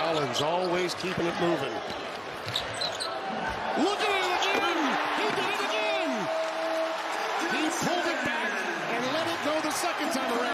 Collins always keeping it moving. Look at it again! He did it again! He pulled it back and let it go the second time around.